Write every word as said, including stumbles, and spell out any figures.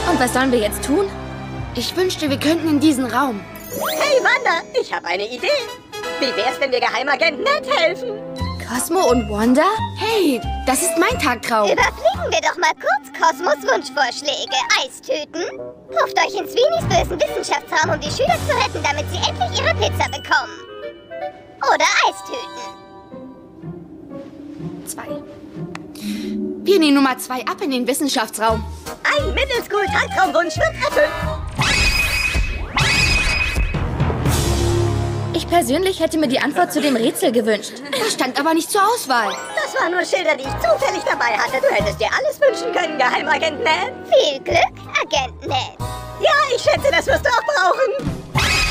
Und was sollen wir jetzt tun? Ich wünschte, wir könnten in diesen Raum. Hey, Wanda, ich habe eine Idee. Wie wär's, wenn wir Geheimagent Ned helfen? Cosmo und Wanda? Hey, das ist mein Tagtraum. Überfliegen wir doch mal kurz Cosmos Wunschvorschläge. Eistüten? Ruft euch ins Weenies bösen Wissenschaftsraum, um die Schüler zu retten, damit sie endlich ihre Pizza bekommen. Oder Eistüten. Zwei. Wir nehmen Nummer zwei ab in den Wissenschaftsraum. Ein Middle-School-Tagtraumwunsch wird erfüllt. Ich persönlich hätte mir die Antwort zu dem Rätsel gewünscht. Das stand aber nicht zur Auswahl. Das waren nur Schilder, die ich zufällig dabei hatte. Du hättest dir alles wünschen können, Geheimagent Ned. Viel Glück, Agent Ned. Ja, ich schätze, das wirst du auch brauchen.